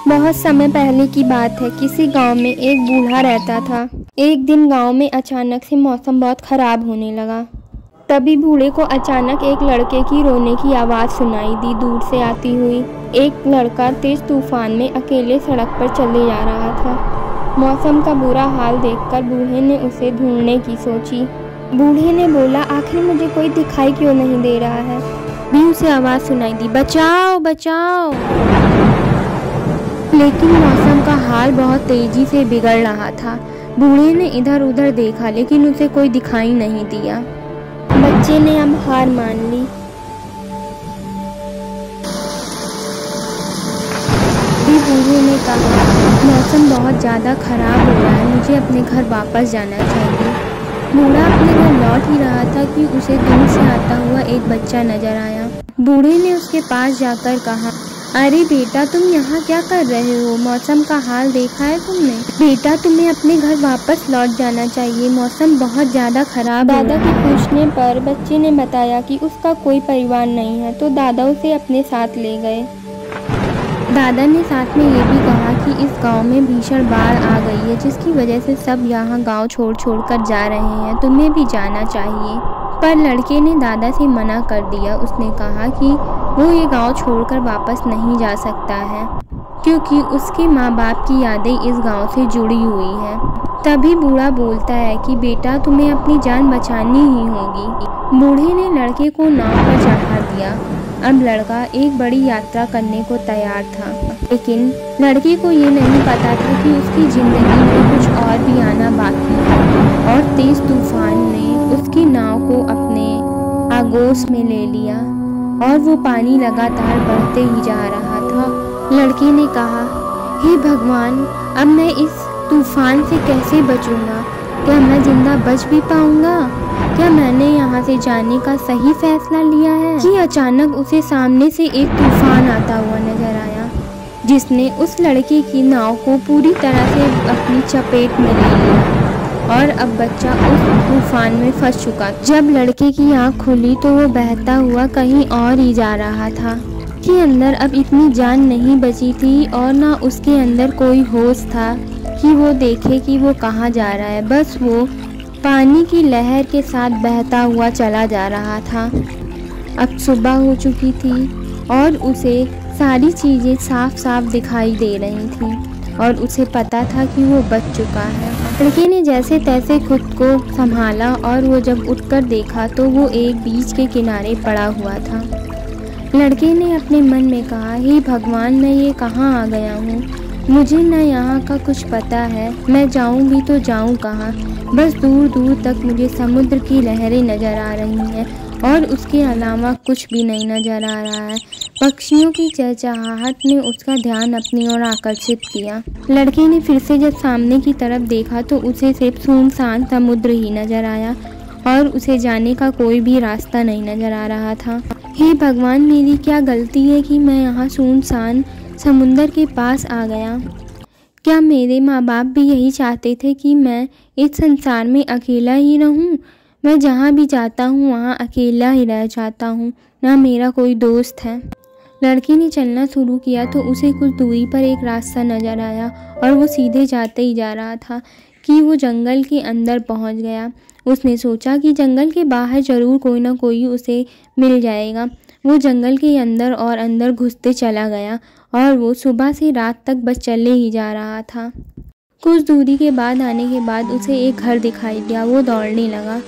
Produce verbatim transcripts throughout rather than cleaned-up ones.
बहुत समय पहले की बात है। किसी गांव में एक बूढ़ा रहता था। एक दिन गांव में अचानक से मौसम बहुत खराब होने लगा। तभी बूढ़े को अचानक एक लड़के की रोने की आवाज़ सुनाई दी, दूर से आती हुई। एक लड़का तेज तूफान में अकेले सड़क पर चले जा रहा था। मौसम का बुरा हाल देखकर बूढ़े ने उसे ढूंढने की सोची। बूढ़े ने बोला, आखिर मुझे कोई दिखाई क्यों नहीं दे रहा है। भी उसे आवाज़ सुनाई दी, बचाओ बचाओ। लेकिन मौसम का हाल बहुत तेजी से बिगड़ रहा था। बूढ़े ने इधर उधर देखा लेकिन उसे कोई दिखाई नहीं दिया। बच्चे ने अब हार मान ली। बूढ़े ने कहा, मौसम बहुत ज़्यादा खराब हो रहा है, मुझे अपने घर वापस जाना चाहिए। बूढ़ा अपने घर लौट ही रहा था कि उसे दूर से आता हुआ एक बच्चा नजर आया। बूढ़े ने उसके पास जाकर कहा, अरे बेटा, तुम यहाँ क्या कर रहे हो? मौसम का हाल देखा है तुमने? बेटा, तुम्हें अपने घर वापस लौट जाना चाहिए, मौसम बहुत ज़्यादा खराब है। दादा के पूछने पर बच्चे ने बताया कि उसका कोई परिवार नहीं है, तो दादा उसे अपने साथ ले गए। दादा ने साथ में ये भी कहा कि इस गांव में भीषण बाढ़ आ गई है, जिसकी वजह से सब यहाँ गांव छोड़ छोड़ कर जा रहे हैं, तुम्हें भी जाना चाहिए। पर लड़के ने दादा से मना कर दिया। उसने कहा कि वो ये गांव छोड़कर वापस नहीं जा सकता है, क्योंकि उसके माँ बाप की यादें इस गांव से जुड़ी हुई हैं। तभी बूढ़ा बोलता है कि बेटा, तुम्हें अपनी जान बचानी ही होगी। बूढ़े ने लड़के को नाव पर चढ़ा दिया। अब लड़का एक बड़ी यात्रा करने को तैयार था, लेकिन लड़के को ये नहीं पता था कि उसकी ज़िंदगी में कुछ और भी आना बाकी है। और तेज तूफान ने उसकी नाव को अपने आगोश में ले लिया और वो पानी लगातार बढ़ते ही जा रहा था। लड़के ने कहा, हे भगवान, अब मैं इस तूफान से कैसे बचूंगा? क्या मैं जिंदा बच भी पाऊंगा? क्या मैंने यहाँ से जाने का सही फैसला लिया है? कि अचानक उसे सामने से एक तूफान आता हुआ नजर आया, जिसने उस लड़के की नाव को पूरी तरह से अपनी चपेट में ले लिया और अब बच्चा उस तूफान में फंस चुका। जब लड़के की आँख खुली तो वो बहता हुआ कहीं और ही जा रहा था। कि अंदर अब इतनी जान नहीं बची थी और ना उसके अंदर कोई होश था कि वो देखे कि वो कहाँ जा रहा है। बस वो पानी की लहर के साथ बहता हुआ चला जा रहा था। अब सुबह हो चुकी थी और उसे सारी चीज़ें साफ साफ दिखाई दे रही थी और उसे पता था कि वो बच चुका है। लड़के ने जैसे तैसे खुद को संभाला और वो जब उठकर देखा तो वो एक बीच के किनारे पड़ा हुआ था। लड़के ने अपने मन में कहा, हे भगवान, मैं ये कहाँ आ गया हूँ? मुझे न यहाँ का कुछ पता है, मैं जाऊँ भी तो जाऊँ कहाँ? बस दूर दूर तक मुझे समुद्र की लहरें नज़र आ रही हैं और उसके अलावा कुछ भी नहीं नज़र आ रहा है। पक्षियों की चहचहाहट ने उसका ध्यान अपनी ओर आकर्षित किया। लड़के ने फिर से जब सामने की तरफ देखा तो उसे सिर्फ सुनसान समुद्र ही नज़र आया और उसे जाने का कोई भी रास्ता नहीं नज़र आ रहा था। हे भगवान, मेरी क्या गलती है कि मैं यहाँ सुनसान समुंदर के पास आ गया? क्या मेरे माँ बाप भी यही चाहते थे कि मैं इस संसार में अकेला ही रहूं? मैं जहाँ भी जाता हूँ वहाँ अकेला ही रह जाता हूँ, ना मेरा कोई दोस्त है। लड़के ने चलना शुरू किया तो उसे कुछ दूरी पर एक रास्ता नज़र आया और वो सीधे जाते ही जा रहा था कि वो जंगल के अंदर पहुँच गया। उसने सोचा कि जंगल के बाहर ज़रूर कोई ना कोई उसे मिल जाएगा। वो जंगल के अंदर और अंदर घुसते चला गया और वो सुबह से रात तक बस चले ही जा रहा था। कुछ दूरी के बाद आने के बाद उसे एक घर दिखाई दिया। वो दौड़ने लगा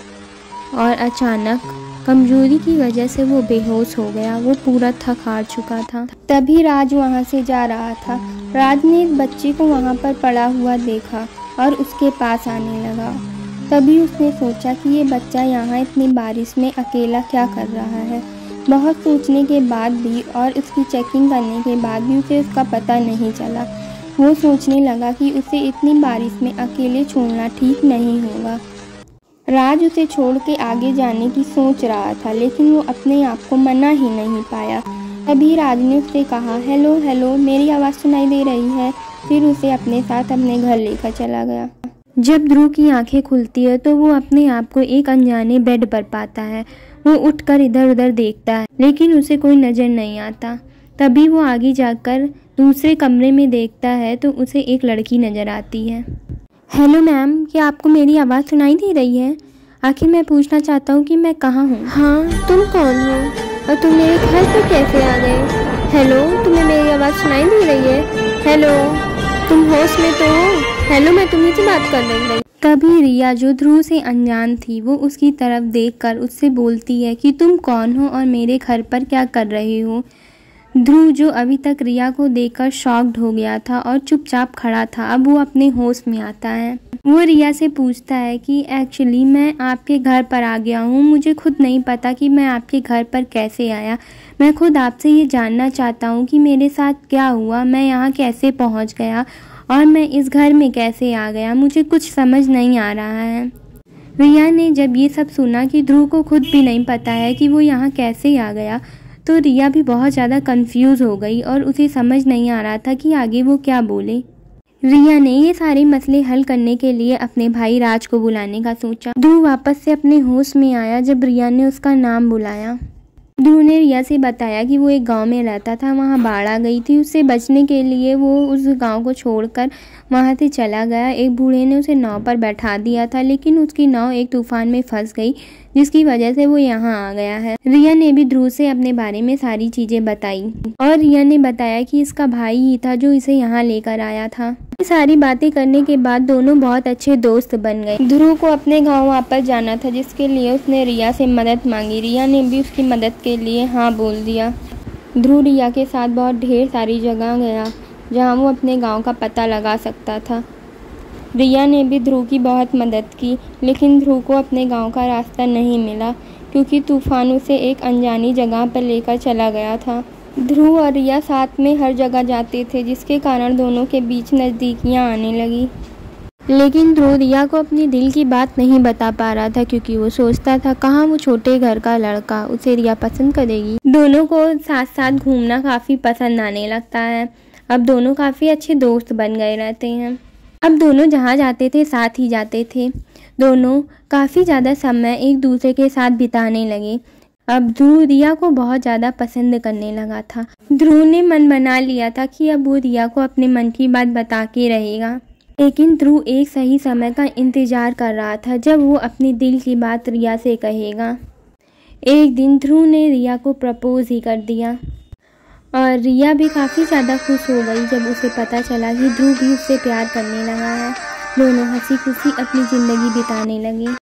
और अचानक कमजोरी की वजह से वो बेहोश हो गया। वो पूरा थक हार चुका था। तभी राज वहाँ से जा रहा था। राज ने एक बच्चे को वहाँ पर पड़ा हुआ देखा और उसके पास आने लगा। तभी उसने सोचा कि ये बच्चा यहाँ इतनी बारिश में अकेला क्या कर रहा है। बहुत सोचने के बाद भी और उसकी चेकिंग करने के बाद भी उसे उसका पता नहीं चला। वो सोचने लगा कि उसे इतनी बारिश में अकेले छोड़ना ठीक नहीं होगा। राज उसे छोड़ के आगे जाने की सोच रहा था, लेकिन वो अपने आप को मना ही नहीं पाया। तभी राज ने उससे कहा, हेलो हेलो, मेरी आवाज़ सुनाई दे रही है? फिर उसे अपने साथ अपने घर लेकर चला गया। जब ध्रुव की आंखें खुलती है तो वो अपने आप को एक अनजाने बेड पर पाता है। वो उठकर इधर उधर देखता है, लेकिन उसे कोई नज़र नहीं आता। तभी वो आगे जाकर दूसरे कमरे में देखता है तो उसे एक लड़की नज़र आती है। हेलो मैम, क्या आपको मेरी आवाज़ सुनाई दे रही है? आखिर मैं पूछना चाहता हूँ कि मैं कहाँ हूँ। हाँ, तुम कौन हो और तुम मेरे घर पर कैसे आ गए? हेलो, तुम्हें मेरी आवाज़ सुनाई दे रही है? हेलो, तुम होश में तो हो? हेलो, मैं तुम्हीं से बात कर रही हूँ। तभी रिया, जो ध्रुव से अनजान थी, वो उसकी तरफ देखकर उससे बोलती है कि तुम कौन हो और मेरे घर पर क्या कर रहे हो। ध्रुव, जो अभी तक रिया को देखकर शॉक्ड हो गया था और चुपचाप खड़ा था, अब वो अपने होश में आता है। वो रिया से पूछता है कि एक्चुअली मैं आपके घर पर आ गया हूँ, मुझे खुद नहीं पता कि मैं आपके घर पर कैसे आया। मैं खुद आपसे ये जानना चाहता हूँ कि मेरे साथ क्या हुआ, मैं यहाँ कैसे पहुँच गया और मैं इस घर में कैसे आ गया, मुझे कुछ समझ नहीं आ रहा है। रिया ने जब ये सब सुना कि ध्रुव को खुद भी नहीं पता है कि वो यहाँ कैसे आ गया, तो रिया भी बहुत ज़्यादा कंफ्यूज हो गई और उसे समझ नहीं आ रहा था कि आगे वो क्या बोले। रिया ने ये सारे मसले हल करने के लिए अपने भाई राज को बुलाने का सोचा। ध्रुव वापस से अपने होश में आया जब रिया ने उसका नाम बुलाया। ध्रुव ने रिया से बताया कि वो एक गांव में रहता था, वहां बाढ़ आ गई थी। उससे बचने के लिए वो उस गांव को छोड़कर वहां से चला गया। एक बूढ़े ने उसे नाव पर बैठा दिया था, लेकिन उसकी नाव एक तूफान में फंस गई, जिसकी वजह से वो यहाँ आ गया है। रिया ने भी ध्रुव से अपने बारे में सारी चीजें बताई और रिया ने बताया कि इसका भाई ही था जो इसे यहाँ लेकर आया था। ये सारी बातें करने के बाद दोनों बहुत अच्छे दोस्त बन गए। ध्रुव को अपने गांव वापस जाना था, जिसके लिए उसने रिया से मदद मांगी। रिया ने भी उसकी मदद के लिए हाँ बोल दिया। ध्रुव रिया के साथ बहुत ढेर सारी जगह गया जहाँ वो अपने गाँव का पता लगा सकता था। रिया ने भी ध्रुव की बहुत मदद की, लेकिन ध्रुव को अपने गांव का रास्ता नहीं मिला क्योंकि तूफान उसे एक अनजानी जगह पर लेकर चला गया था। ध्रुव और रिया साथ में हर जगह जाते थे, जिसके कारण दोनों के बीच नज़दीकियाँ आने लगी। लेकिन ध्रुव रिया को अपनी दिल की बात नहीं बता पा रहा था क्योंकि वो सोचता था कहाँ वो छोटे घर का लड़का उसे रिया पसंद करेगी। दोनों को साथ साथ घूमना काफ़ी पसंद आने लगता है। अब दोनों काफ़ी अच्छे दोस्त बन गए रहते हैं। अब दोनों जहाँ जाते थे साथ ही जाते थे। दोनों काफ़ी ज़्यादा समय एक दूसरे के साथ बिताने लगे। अब ध्रुव रिया को बहुत ज़्यादा पसंद करने लगा था। ध्रुव ने मन बना लिया था कि अब वो रिया को अपने मन की बात बता के रहेगा, लेकिन ध्रुव एक सही समय का इंतज़ार कर रहा था जब वो अपनी दिल की बात रिया से कहेगा। एक दिन ध्रुव ने रिया को प्रपोज ही कर दिया और रिया भी काफ़ी ज़्यादा खुश हो गई जब उसे पता चला कि ध्रुव भी उससे प्यार करने लगा है। दोनों हंसी खुशी अपनी ज़िंदगी बिताने लगे।